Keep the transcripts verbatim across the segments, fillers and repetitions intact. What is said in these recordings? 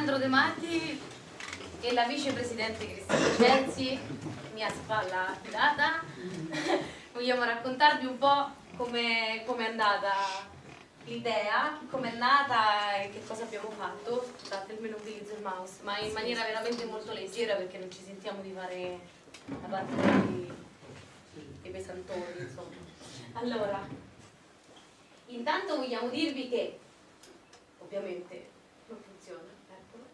Alessandro De Marti e la vicepresidente Cristina Censi, mia spalla affidata. Vogliamo raccontarvi un po' come è andata l'idea, come è nata e che cosa abbiamo fatto. Scusate, almeno utilizzo il mouse, ma in maniera veramente molto leggera perché non ci sentiamo di fare la parte dei, dei pesantoni, insomma. Allora, intanto vogliamo dirvi che ovviamente non funziona, eccolo.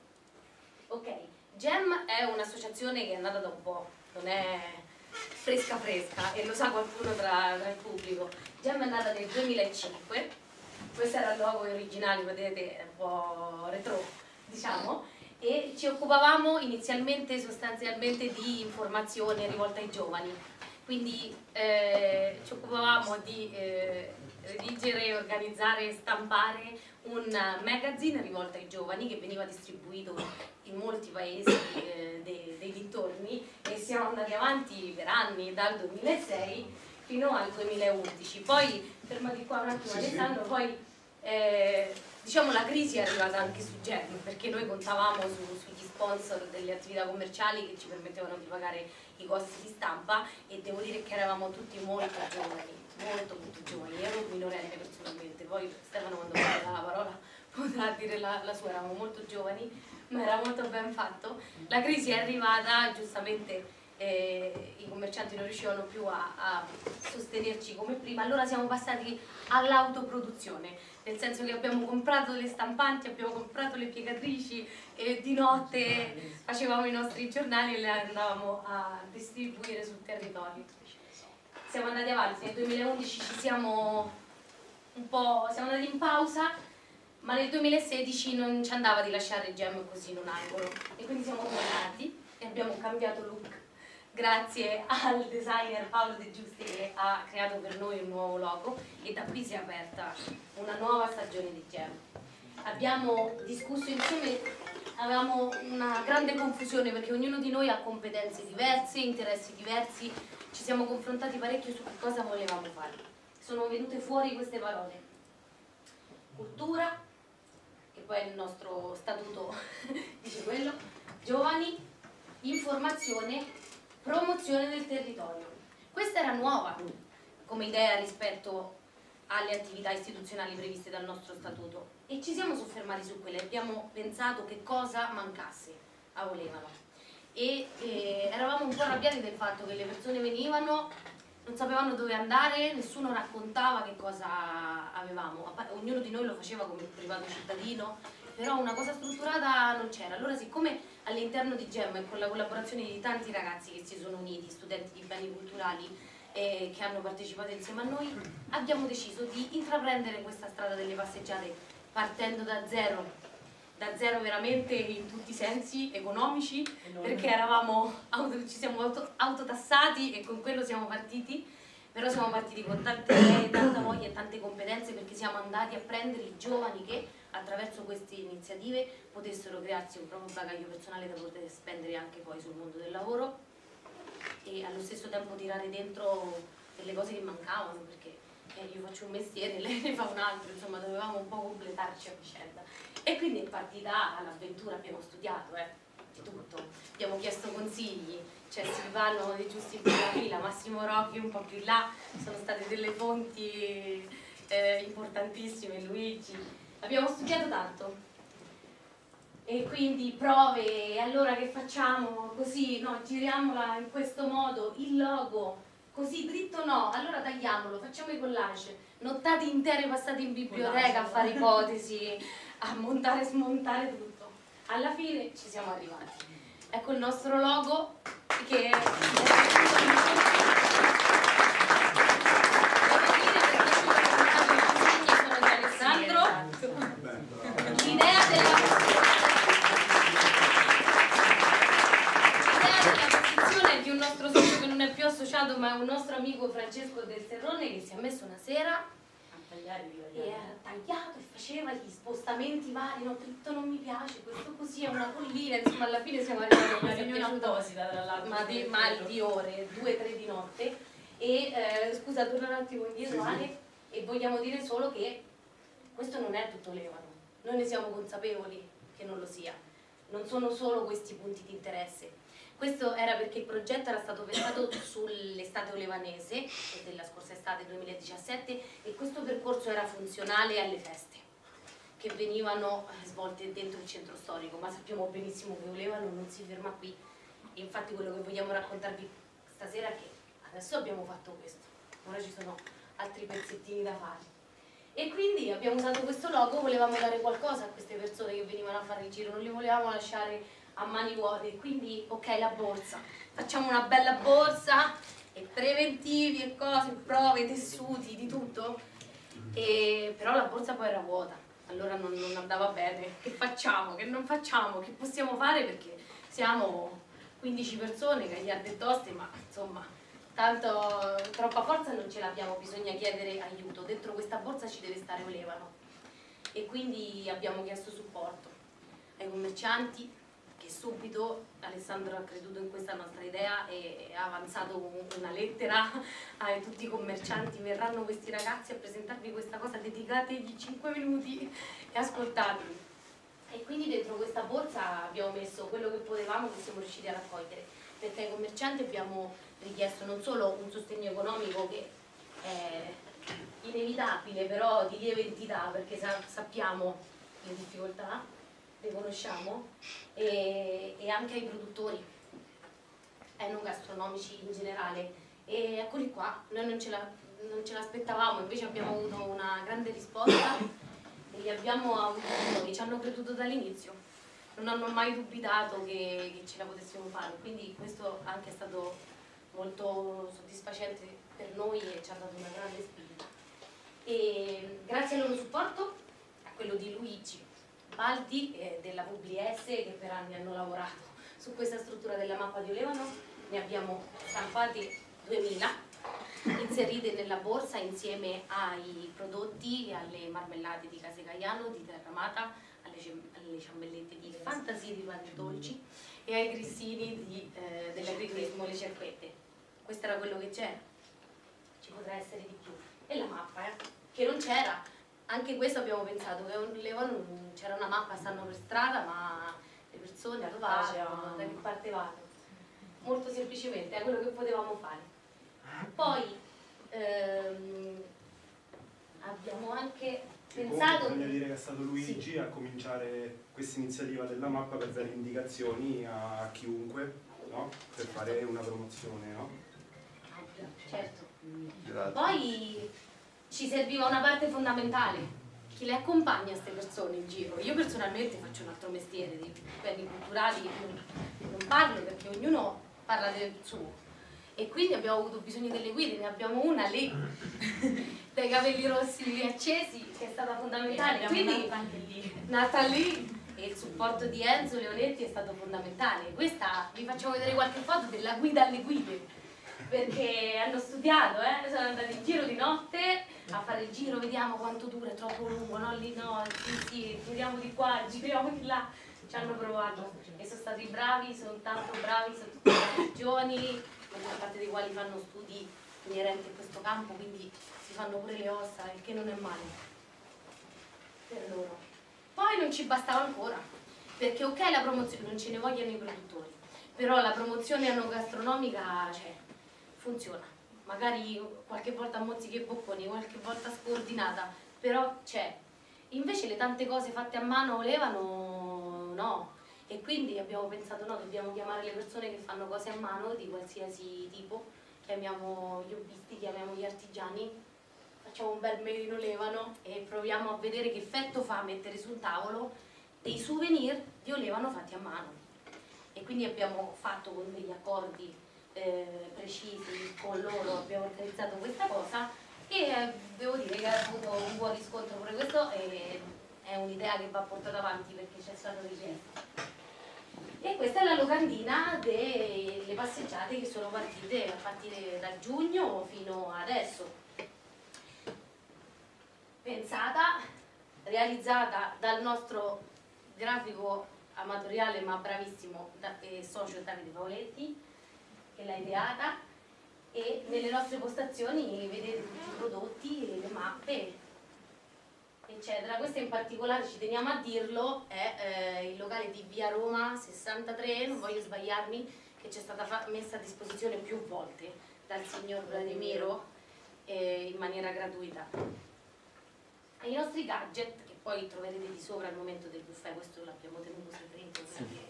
Ok, GEM è un'associazione che è nata da un po', non è fresca fresca e lo sa qualcuno tra, tra il pubblico. GEM è nata nel duemilacinque, questo era il logo originale, vedete, è un po' retro, diciamo, e ci occupavamo inizialmente sostanzialmente di informazione rivolta ai giovani, quindi eh, ci occupavamo di eh, redigere, organizzare e stampare un magazine rivolto ai giovani che veniva distribuito in molti paesi eh, dei, dei dintorni, e siamo andati avanti per anni, dal duemilasei fino al duemilaundici. Poi, fermati qua un attimo Alessandro, poi eh, diciamo la crisi è arrivata anche su GEM, perché noi contavamo su, sugli sponsor delle attività commerciali che ci permettevano di pagare i costi di stampa, e devo dire che eravamo tutti molto giovani, molto molto giovani. Io ero minorenne personalmente, poi Stefano quando parla la parola potrà dire la, la sua, eravamo molto giovani, ma era molto ben fatto. La crisi è arrivata, giustamente eh, i commercianti non riuscivano più a, a sostenerci come prima, allora siamo passati all'autoproduzione, nel senso che abbiamo comprato le stampanti, abbiamo comprato le piegatrici e di notte facevamo i nostri giornali e le andavamo a distribuire sul territorio. Siamo andati avanti, nel duemilaundici ci siamo un po', siamo andati in pausa, ma nel duemilasedici non ci andava di lasciare GEM così in un angolo, e quindi siamo tornati e abbiamo cambiato look grazie al designer Paolo De Giusti, che ha creato per noi un nuovo logo, e da qui si è aperta una nuova stagione di GEM. Abbiamo discusso insieme, avevamo una grande confusione perché ognuno di noi ha competenze diverse, interessi diversi, ci siamo confrontati parecchio su che cosa volevamo fare. Sono venute fuori queste parole: cultura, che poi è il nostro statuto dice quello, giovani, informazione, promozione del territorio. Questa era nuova come idea rispetto alle attività istituzionali previste dal nostro statuto, e ci siamo soffermati su quelle, abbiamo pensato che cosa mancasse a Volevano, e eh, eravamo un po' arrabbiati del fatto che le persone venivano, non sapevano dove andare, nessuno raccontava che cosa avevamo, ognuno di noi lo faceva come privato cittadino, però una cosa strutturata non c'era. Allora, siccome all'interno di GEM e con la collaborazione di tanti ragazzi che si sono uniti, studenti di beni culturali eh, che hanno partecipato insieme a noi, abbiamo deciso di intraprendere questa strada delle passeggiate partendo da zero, da zero veramente in tutti i sensi economici, perché eravamo auto, ci siamo auto, autotassati e con quello siamo partiti, però siamo partiti con tante idee, tanta voglia e tante competenze, perché siamo andati a prendere i giovani che attraverso queste iniziative potessero crearsi un proprio bagaglio personale da poter spendere anche poi sul mondo del lavoro, e allo stesso tempo tirare dentro delle cose che mancavano, perché eh, io faccio un mestiere, lei ne fa un altro, insomma dovevamo un po' completarci a vicenda, e quindi è partita all'avventura. Abbiamo studiato eh, di tutto, abbiamo chiesto consigli, c'è Silvano De Giusti in prima fila, Massimo Rocchi un po' più in là, sono state delle fonti eh, importantissime, Luigi, abbiamo studiato tanto. E quindi prove, e allora che facciamo? Così, no, giriamola in questo modo, il logo, così dritto no, allora tagliamolo, facciamo i collage, nottate intere passate in biblioteca a fare ipotesi, a montare e smontare tutto. Alla fine ci siamo arrivati. Ecco il nostro logo, che è... sono di Alessandro. L'idea della di un nostro socio che non è più associato, ma è un nostro amico, Francesco Del Serrone, che si è messo una sera a tagliare e ha tagliato e faceva gli spostamenti vari, no, tutto non mi piace, questo così è una collina, insomma alla fine siamo arrivati a una riunione apposita tra l'altro, ma di, ma di ore, due tre di notte, e eh, scusa, torna un attimo indietro, Ale, sì, sì. E vogliamo dire solo che questo non è tutto Levano, noi ne siamo consapevoli che non lo sia, non sono solo questi punti di interesse. Questo era perché il progetto era stato pensato sull'estate olevanese della scorsa estate duemiladiciassette e questo percorso era funzionale alle feste che venivano svolte dentro il centro storico, ma sappiamo benissimo che Olevano non si ferma qui. E infatti quello che vogliamo raccontarvi stasera è che adesso abbiamo fatto questo, ora ci sono altri pezzettini da fare. E quindi abbiamo usato questo logo, volevamo dare qualcosa a queste persone che venivano a fare il giro, non li volevamo lasciare a mani vuote, quindi ok, la borsa, facciamo una bella borsa e preventivi e cose, prove, tessuti, di tutto, e, però la borsa poi era vuota, allora non, non andava bene. Che facciamo? Che non facciamo? Che possiamo fare? Perché siamo quindici persone, gagliarde e toste, ma insomma tanto troppa forza non ce l'abbiamo, bisogna chiedere aiuto. Dentro questa borsa ci deve stare Olevano e quindi abbiamo chiesto supporto ai commercianti, che subito Alessandro ha creduto in questa nostra idea e ha avanzato una lettera a tutti i commercianti: verranno questi ragazzi a presentarvi questa cosa, dedicategli cinque minuti e ascoltateli. E quindi dentro questa borsa abbiamo messo quello che potevamo, che siamo riusciti a raccogliere, perché ai commercianti abbiamo richiesto non solo un sostegno economico che è inevitabile, però di lieve entità, perché sa sappiamo le difficoltà, le conosciamo, e, e anche ai produttori enogastronomici in generale. E eccoli qua, noi non ce l'aspettavamo, invece abbiamo avuto una grande risposta e li abbiamo avuti noi, ci hanno creduto dall'inizio, non hanno mai dubitato che, che ce la potessimo fare, quindi questo anche è stato molto soddisfacente per noi e ci ha dato una grande spinta. E grazie al loro supporto, a quello di Luigi Baldi eh, della Publi-S, che per anni hanno lavorato su questa struttura della mappa di Olevano, ne abbiamo stampati duemila, inserite nella borsa insieme ai prodotti e alle marmellate di Case Gaiano, di Terramata, alle, alle ciambellette di Fantasia di Pani Dolci e ai grissini di, eh, dell'agriturismo Le Cerquette. Questo era quello che c'era, ci potrà essere di più. E la mappa, eh, che non c'era, anche questo abbiamo pensato, che c'era una mappa, stanno per strada, ma le persone arrivavano, da che parte vanno. Molto semplicemente, è quello che potevamo fare. Poi ehm, abbiamo anche pensato... Bisogna dire che è stato Luigi sì. a cominciare questa iniziativa della mappa per dare indicazioni a chiunque, no? Per fare una promozione, no? Certo. Grazie. Poi ci serviva una parte fondamentale, chi le accompagna a queste persone in giro. Io personalmente faccio un altro mestiere, di beni culturali non, non parlo perché ognuno parla del suo. E quindi abbiamo avuto bisogno delle guide, ne abbiamo una lì, dai capelli rossi accesi, che è stata fondamentale. Quindi anche lì. nata lì, e il supporto di Enzo Leonetti è stato fondamentale. Questa, vi facciamo vedere qualche foto della guida alle guide, perché hanno studiato, eh? Sono andati in giro di notte a fare il giro, vediamo quanto dura, è troppo lungo, no? Lì no, sì, sì, giriamo di qua, giriamo di là. Ci hanno provato e sono stati bravi, sono tanto bravi, sono tutti giovani, la maggior parte dei quali fanno studi inerenti a questo campo, quindi si fanno pure le ossa, il che non è male per loro. Poi non ci bastava ancora, perché ok la promozione, non ce ne vogliono i produttori, però la promozione enogastronomica c'è, funziona, magari qualche volta a mozzichi e bocconi, qualche volta scordinata, però c'è. Invece le tante cose fatte a mano Olevano no, e quindi abbiamo pensato no, dobbiamo chiamare le persone che fanno cose a mano di qualsiasi tipo, chiamiamo gli hobbisti, chiamiamo gli artigiani, facciamo un bel made in Olevano e proviamo a vedere che effetto fa mettere sul tavolo dei souvenir di Olevano fatti a mano. E quindi abbiamo fatto con degli accordi eh, precisi con loro, abbiamo organizzato questa cosa e eh, devo dire che ha avuto un buon riscontro pure questo e è un'idea che va portata avanti perché c'è stato richiesto. E questa è la locandina delle passeggiate che sono partite a partire da giugno fino adesso. Pensata, realizzata dal nostro grafico amatoriale ma bravissimo e socio Davide Paoletti, che l'ha ideata, e nelle nostre postazioni vedete tutti i prodotti, le mappe eccetera. Questo in particolare, ci teniamo a dirlo, è eh, il locale di via Roma sessantatré, non voglio sbagliarmi, che c'è stata messa a disposizione più volte dal signor Vladimiro eh, in maniera gratuita. E i nostri gadget, che poi troverete di sopra al momento del buffet, questo l'abbiamo tenuto segreto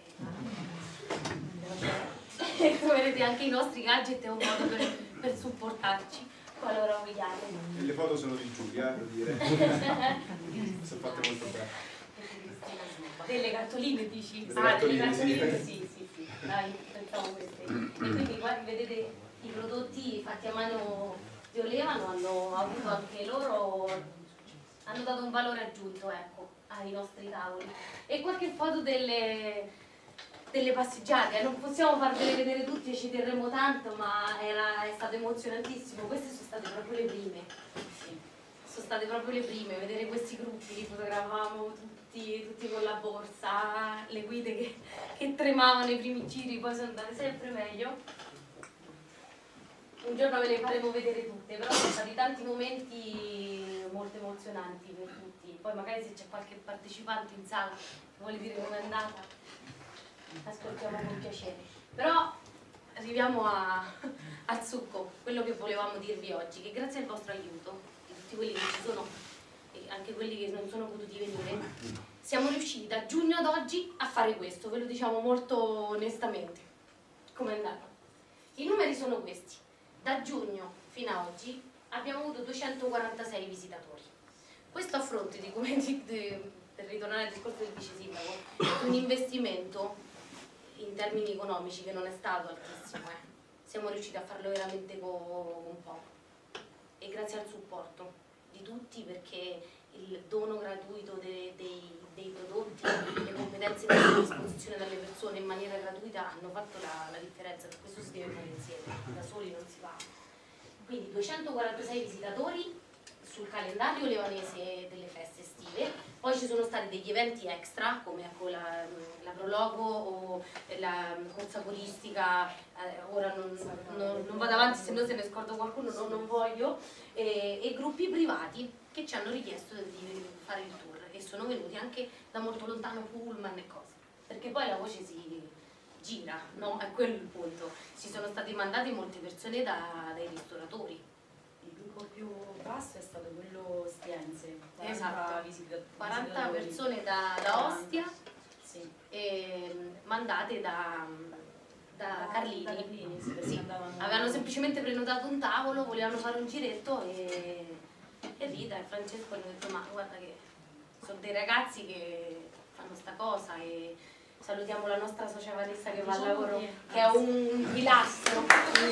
perché troverete anche i nostri gadget, è un modo per, per supportarci qualora vogliate. E le foto sono di Giulia, devo dire. Sono fatte molto bene. Delle cartoline dici? Delle ah, cartoline, delle cartoline, sì. sì, sì, sì. Dai, pensavo queste. E quindi qua vedete i prodotti fatti a mano di Olevano hanno avuto anche loro, hanno dato un valore aggiunto, ecco, ai nostri tavoli. E qualche foto delle, delle passeggiate, non possiamo farvele vedere tutte, ci terremo tanto, ma era, è stato emozionantissimo. Queste sono state proprio le prime. Sì. Sono state proprio le prime, vedere questi gruppi, li fotografavamo tutti, tutti con la borsa, le guide che, che tremavano i primi giri, poi sono andate sempre meglio. Un giorno ve le faremo vedere tutte, però sono stati tanti momenti molto emozionanti per tutti. Poi magari se c'è qualche partecipante in sala che vuole dire com'è andata, ascoltiamo con piacere. Però arriviamo a, al succo, quello che volevamo dirvi oggi, che grazie al vostro aiuto, di tutti quelli che ci sono e anche quelli che non sono potuti venire, siamo riusciti da giugno ad oggi a fare questo, ve lo diciamo molto onestamente. Com'è andata? I numeri sono questi. Da giugno fino ad oggi abbiamo avuto duecentoquarantasei visitatori. Questo a fronte di, come di, di, per ritornare al discorso del vice sindaco, di un investimento in termini economici che non è stato altissimo. Eh. Siamo riusciti a farlo veramente con, con poco. E grazie al supporto di tutti, perché il dono gratuito de, dei, dei prodotti, le competenze messe a disposizione dalle persone in maniera gratuita hanno fatto la, la differenza. Per questo si deve fare insieme, da soli non si va. Quindi duecentoquarantasei visitatori sul calendario levanese delle feste estive, poi ci sono stati degli eventi extra come ecco, la, la Prologo o la corsa polistica, eh, ora non, non, non vado avanti se no se ne scordo qualcuno, non, non voglio, e, e gruppi privati che ci hanno richiesto di fare il tour e sono venuti anche da molto lontano, pullman e cose, perché poi la voce si gira, no? È quello il punto. Ci sono state mandate molte persone da, dai ristoratori. Il gruppo più basso è stato quello Stienze, quaranta, Esatto. visita, quaranta visitatori. persone da, da Ostia, sì. e, mandate da, da Carlini. Da Carlini, sì, Sì. Avevano semplicemente prenotato un tavolo, volevano fare un giretto e, e Rita e Francesco hanno detto ma guarda che sono dei ragazzi che fanno sta cosa e salutiamo la nostra socia Vanessa che va al lavoro, che è un pilastro.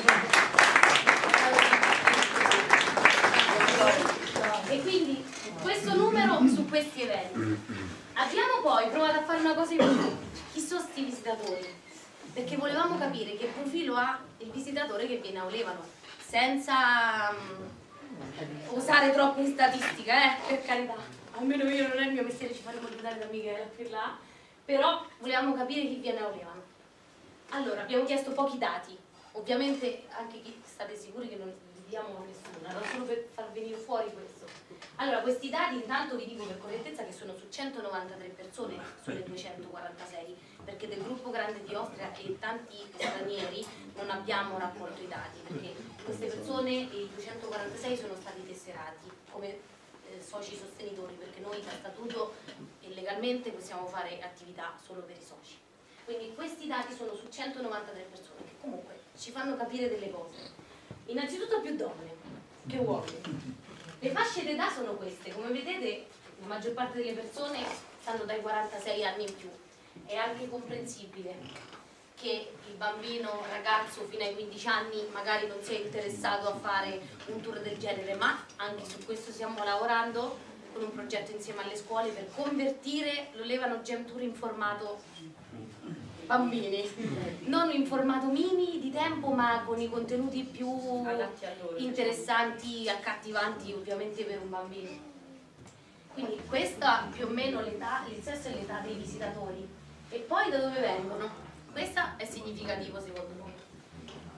E quindi questo numero su questi eventi. Abbiamo poi provato a fare una cosa importante. Chi sono sti visitatori? Perché volevamo capire che profilo ha il visitatore che viene a Olevano, senza um, usare troppo in statistica, eh, per carità. Almeno io non è il mio mestiere, ci faremo aiutare da Michela per là. Però volevamo capire chi viene a Olevano. Allora, abbiamo chiesto pochi dati. Ovviamente anche chi state sicuri che non vi diamo nessuno, era solo per far venire fuori questo. Allora, questi dati intanto vi dico per correttezza che sono su centonovantatré persone sulle duecentoquarantasei, perché del gruppo grande di Ostia e tanti stranieri non abbiamo raccolto i dati, perché queste persone, i duecentoquarantasei, sono stati tesserati come eh, soci sostenitori, perché noi da statuto e legalmente possiamo fare attività solo per i soci. Quindi questi dati sono su centonovantatré persone, che comunque ci fanno capire delle cose. Innanzitutto più donne che uomini. Le fasce d'età sono queste, come vedete la maggior parte delle persone stanno dai quarantasei anni in più. È anche comprensibile che il bambino, ragazzo fino ai quindici anni magari non sia interessato a fare un tour del genere, ma anche su questo stiamo lavorando con un progetto insieme alle scuole per convertire l'Olevano Gem Tour in formato bambini, non in formato mini di tempo, ma con i contenuti più interessanti, accattivanti ovviamente per un bambino. Quindi questa più o meno l'età, il sesso e l'età dei visitatori. E poi da dove vengono? Questo è significativo secondo noi.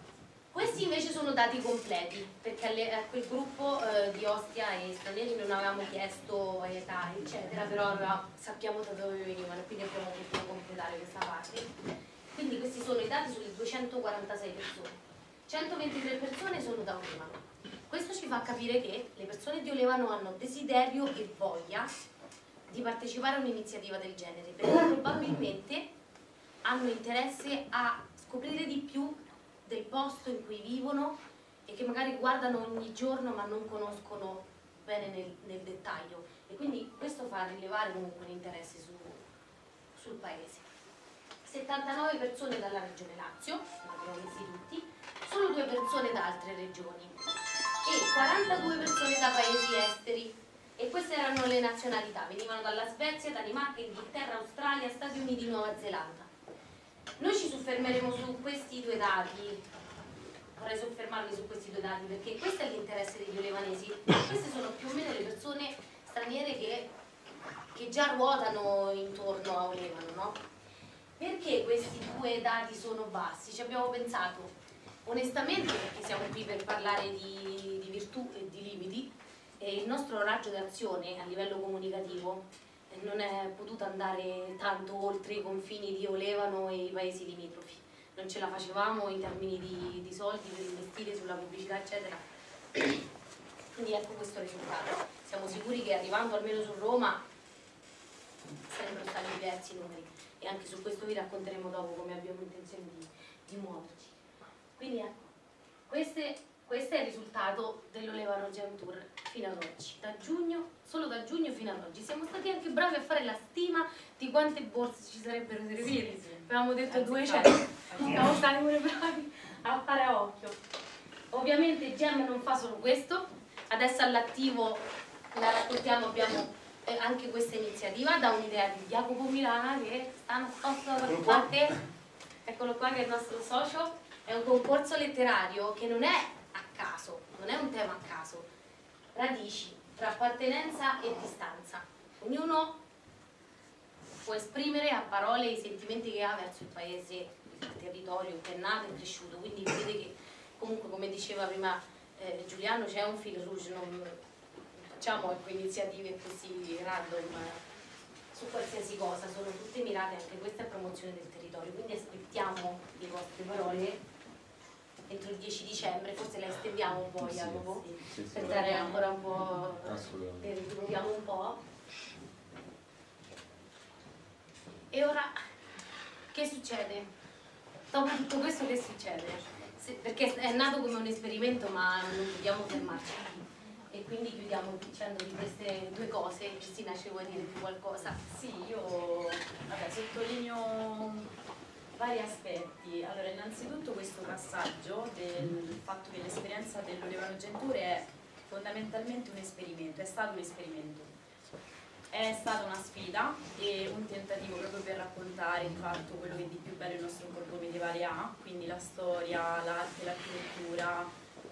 Questi invece sono dati completi, perché alle, a quel gruppo eh, di Ostia e stranieri non avevamo chiesto età, eccetera, però aveva, sappiamo da dove venivano, quindi abbiamo potuto completare questa parte. Quindi questi sono i dati sulle duecentoquarantasei persone. centoventitré persone sono da Olevano. Questo ci fa capire che le persone di Olevano hanno desiderio e voglia di partecipare a un'iniziativa del genere, perché probabilmente hanno interesse a scoprire di più del posto in cui vivono e che magari guardano ogni giorno ma non conoscono bene nel, nel dettaglio, e quindi questo fa rilevare comunque un interesse su, sul paese. settantanove persone dalla regione Lazio, l'abbiamo messi tutti, solo due persone da altre regioni e quarantadue persone da paesi esteri, e queste erano le nazionalità, venivano dalla Svezia, Danimarca, Inghilterra, Australia, Stati Uniti, Nuova Zelanda. Noi ci soffermeremo su questi due dati, vorrei soffermarmi su questi due dati perché questo è l'interesse degli olevanesi, queste sono più o meno le persone straniere che, che già ruotano intorno a Olevano, no? Perché questi due dati sono bassi? Ci abbiamo pensato onestamente perché siamo qui per parlare di, di virtù e di limiti, e il nostro raggio d'azione a livello comunicativo non è potuto andare tanto oltre i confini di Olevano e i paesi limitrofi. Non ce la facevamo in termini di, di soldi per investire sulla pubblicità, eccetera. Quindi ecco questo risultato. Siamo sicuri che arrivando almeno su Roma sarebbero stati diversi numeri, e anche su questo vi racconteremo dopo come abbiamo intenzione di, di muoverci. Quindi ecco, queste, questo è il risultato dell'Olevano Gem Tour fino ad oggi, da giugno, solo da giugno fino ad oggi. Siamo stati anche bravi a fare la stima di quante borse ci sarebbero servite. Sì, sì. Avevamo detto duecento, siamo stati pure bravi a fare a occhio. Ovviamente Gem non fa solo questo, adesso all'attivo la raccontiamo, abbiamo eh, anche questa iniziativa da un'idea di Jacopo Milana che sta nascosto da parte, eccolo qua che è il nostro socio. È un concorso letterario che non è a caso, non è un tema a caso, radici tra appartenenza e distanza. Ognuno può esprimere a parole i sentimenti che ha verso il paese, il territorio che è nato e cresciuto, quindi vedete che comunque, come diceva prima eh, Giuliano, c'è un fil rouge, non facciamo ecco, iniziative così random su qualsiasi cosa, sono tutte mirate anche questa a promozione del territorio, quindi aspettiamo le vostre parole entro il dieci dicembre, forse la estendiamo un po', sì, Jacopo, sì, sì, per dare ancora un po', le riproviamo un po'. E ora, che succede? Dopo tutto questo che succede? Se, perché è nato come un esperimento ma non dobbiamo fermarci, e quindi chiudiamo dicendo di queste due cose. Cristina, ci vuoi dire più qualcosa? Sì, io vabbè, sottolineo vari aspetti. Allora, innanzitutto questo passaggio del fatto che l'esperienza dell'Olevano Gem Tour è fondamentalmente un esperimento, è stato un esperimento. È stata una sfida e un tentativo proprio per raccontare di fatto quello che di più bello il nostro borgo medievale ha, quindi la storia, l'arte, l'architettura,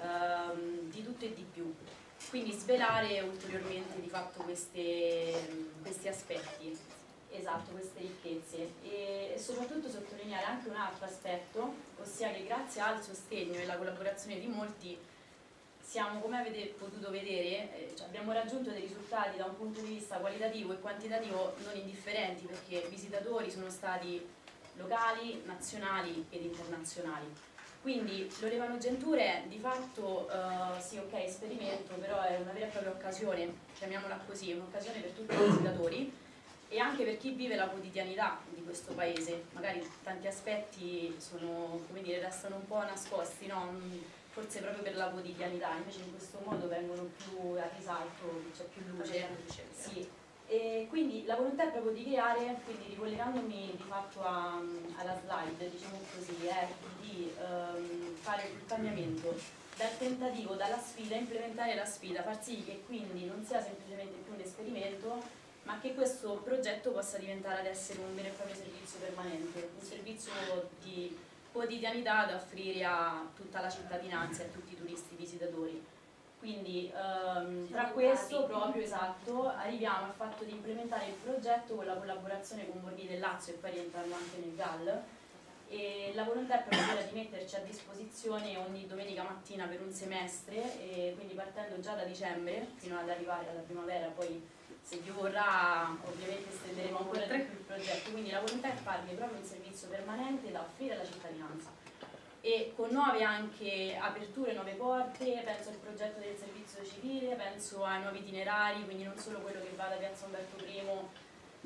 ehm, di tutto e di più. Quindi svelare ulteriormente di fatto queste, questi aspetti. Esatto, queste ricchezze, e soprattutto sottolineare anche un altro aspetto, ossia che grazie al sostegno e alla collaborazione di molti siamo, come avete potuto vedere, eh, cioè abbiamo raggiunto dei risultati da un punto di vista qualitativo e quantitativo non indifferenti, perché i visitatori sono stati locali, nazionali ed internazionali. Quindi l'Olevano Gem Tour è di fatto, uh, sì ok, esperimento, però è una vera e propria occasione, chiamiamola così, un'occasione per tutti i visitatori e anche per chi vive la quotidianità di questo paese. Magari tanti aspetti sono, come dire, restano un po' nascosti, no? Forse proprio per la quotidianità, invece in questo modo vengono più a risalto, c'è più luce. Sì. E quindi la volontà è proprio di creare, quindi ricollegandomi di fatto a, alla slide, diciamo così, è di um, fare il cambiamento dal tentativo, dalla sfida, implementare la sfida, far sì che quindi non sia semplicemente più un esperimento, ma che questo progetto possa diventare ad essere un vero e proprio servizio permanente, un servizio di quotidianità da offrire a tutta la cittadinanza e a tutti i turisti visitatori. Quindi ehm, tra questo proprio, esatto, arriviamo al fatto di implementare il progetto con la collaborazione con Borghi del Lazio e poi rientrando anche nel G A L, e la volontà è proprio quella di metterci a disposizione ogni domenica mattina per un semestre, e quindi partendo già da dicembre fino ad arrivare alla primavera, poi se Dio vorrà ovviamente estenderemo ancora di più il progetto, quindi la volontà è farne proprio un servizio permanente da offrire alla cittadinanza, e con nuove anche aperture, nuove porte. Penso al progetto del servizio civile, penso ai nuovi itinerari, quindi non solo quello che va da Piazza Umberto primo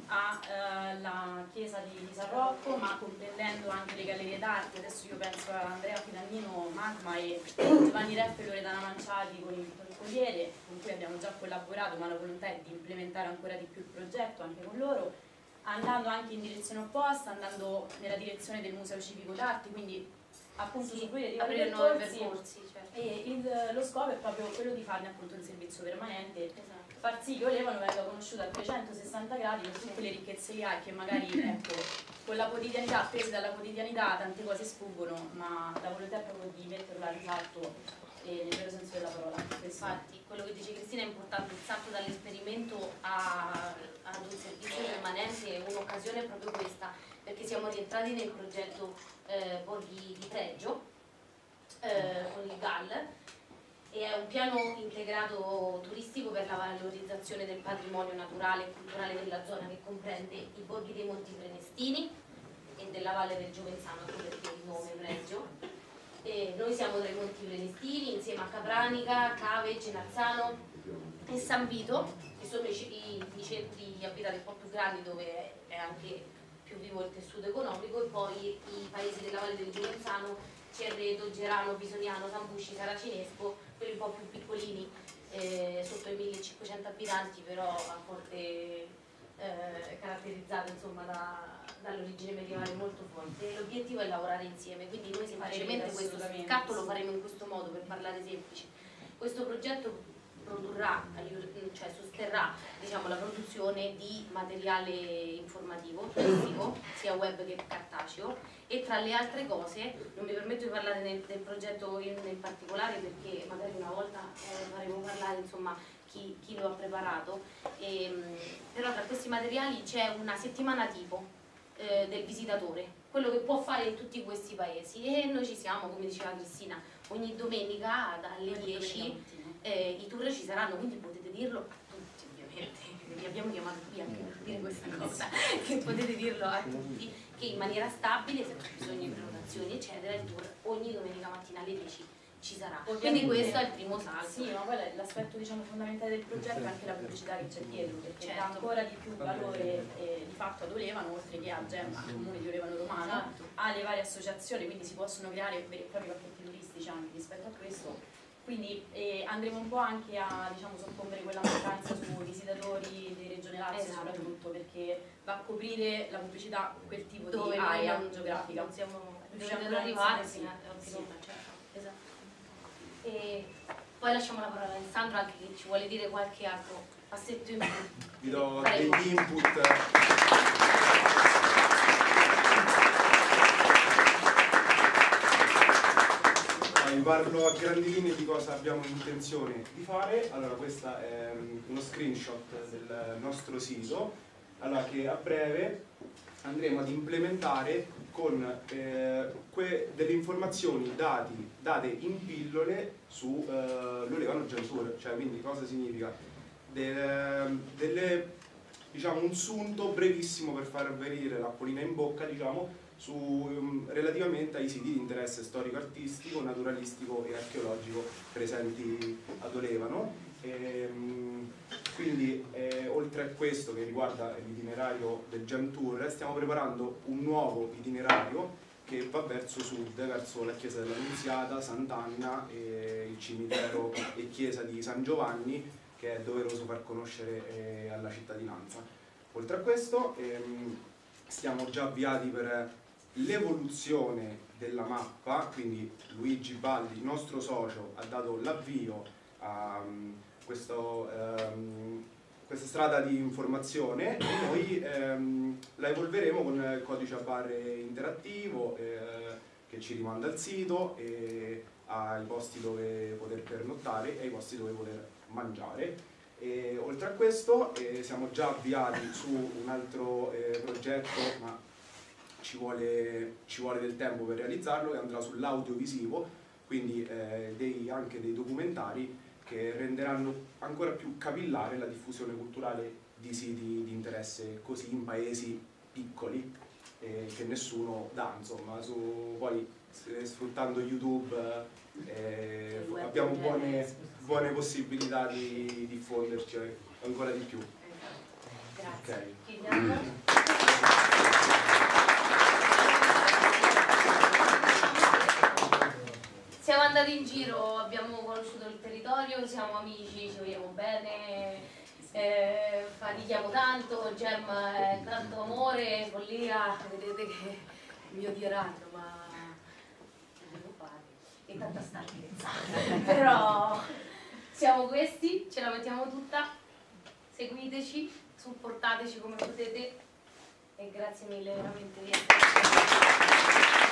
alla eh, chiesa di, di San Rocco, ma comprendendo anche le gallerie d'arte. Adesso io penso a Andrea Fidagnino Magma e Giovanni Reffe e Loredana Manciati con il Corriere, con cui abbiamo già collaborato, ma la volontà è di implementare ancora di più il progetto anche con loro, andando anche in direzione opposta, andando nella direzione del Museo Civico d'Arte, quindi appunto sì, aprire, aprire nuovi percorsi, certo. E il, lo scopo è proprio quello di farne appunto un servizio permanente, Esatto. far sì che Olevano venga conosciuta a trecentosessanta gradi con tutte le ricchezze che ha, e che magari ecco, con la quotidianità, prese dalla quotidianità, tante cose sfuggono, ma la volontà è proprio di metterla a risalto e nel vero senso della parola. Infatti quello che dice Cristina è importante, il salto dall'esperimento ad un servizio permanente è un'occasione proprio questa, perché siamo rientrati nel progetto eh, Borghi di Pregio eh, con il G A L, e è un piano integrato turistico per la valorizzazione del patrimonio naturale e culturale della zona, che comprende i borghi dei Monti Prenestini e della Valle del Giovenzano, perché il nome Pregio. E noi siamo tra i Monti Prenestini insieme a Capranica, Cave, Genazzano e San Vito, che sono i, i, i centri abitati un po' più grandi, dove è anche più vivo il tessuto economico, e poi i paesi della Valle del Giovenzano, Cerreto, Gerano, Pisoniano, San Busci, Saracinesco, quelli un po' più piccolini, eh, sotto i millecinquecento abitanti, però a forte eh, caratterizzate insomma da dall'origine medievale molto forte. L'obiettivo è lavorare insieme, quindi noi semplicemente questo scatto lo faremo in questo modo, per parlare semplice. Questo progetto produrrà, cioè sosterrà diciamo, la produzione di materiale informativo, turistico, sia web che cartaceo, e tra le altre cose, non mi permetto di parlare del, del progetto in, in particolare perché magari una volta eh, faremo parlare insomma chi, chi lo ha preparato, e, però tra questi materiali c'è una settimana tipo eh, del visitatore, quello che può fare in tutti questi paesi, e noi ci siamo, come diceva Cristina, ogni domenica dalle dieci eh, i tour ci saranno, quindi potete dirlo a tutti ovviamente, vi abbiamo chiamato qui anche per dire questa cosa, che potete dirlo a tutti, che in maniera stabile, senza bisogno di prenotazioni eccetera, il tour ogni domenica mattina alle dieci ci sarà. Quindi questo è il primo salto. Sì, ma poi l'aspetto diciamo, fondamentale del progetto è anche la pubblicità che c'è dietro, perché certo. dà ancora di più valore eh, di fatto ad Olevano, oltre che a Gemma, al comune di Olevano Romano, esatto. alle varie associazioni, quindi si possono creare veri e propri pacchetti turistici anche rispetto a questo. Quindi eh, andremo un po' anche a diciamo, soccombere quella mancanza su visitatori di Regione Lazio, esatto. soprattutto perché va a coprire la pubblicità quel tipo dove di area non, geografica. Non siamo riusciamo ad arrivare, sì, sì, sì. esatto. E poi lasciamo la parola a Alessandro anche che ci vuole dire qualche altro passetto in più. Vi do degli input. Vi parlo a grandi linee di cosa abbiamo intenzione di fare. Allora, questo è uno screenshot del nostro sito, allora, che a breve andremo ad implementare con eh, delle informazioni dati, date in pillole su eh, l'Olevano Gen Tour, cioè quindi cosa significa? De, delle, diciamo, un sunto brevissimo per far venire l'acquolina in bocca, diciamo, su, um, relativamente ai siti di interesse storico-artistico, naturalistico e archeologico presenti ad Olevano. E, um, quindi eh, oltre a questo che riguarda l'itinerario del Gem Tour, stiamo preparando un nuovo itinerario che va verso sud, verso la chiesa dell'Annunziata, Sant'Anna, e il cimitero e chiesa di San Giovanni, che è doveroso far conoscere eh, alla cittadinanza. Oltre a questo ehm, stiamo già avviati per l'evoluzione della mappa, quindi Luigi Baldi, nostro socio, ha dato l'avvio a um, questo, um, questa strada di informazione, e noi um, la evolveremo con il codice a barre interattivo eh, che ci rimanda al sito, e ai posti dove poter pernottare e ai posti dove poter mangiare. E oltre a questo eh, siamo già avviati su un altro eh, progetto, ma ci vuole, ci vuole del tempo per realizzarlo, e andrà sull'audiovisivo, quindi eh, dei, anche dei documentari che renderanno ancora più capillare la diffusione culturale di siti di interesse così in paesi piccoli eh, che nessuno dà, insomma. Su, poi se, sfruttando YouTube eh, abbiamo buone, buone possibilità di diffonderci ancora di più. Grazie. Okay. Siamo andati in giro, abbiamo conosciuto il territorio, siamo amici, ci vogliamo bene, eh, fatichiamo tanto, Gemma è tanto amore, follia, vedete che mi odieranno, ma che devo fare? E tanta stanchezza. Però siamo questi, ce la mettiamo tutta, seguiteci, supportateci come potete e grazie mille veramente di essere qui.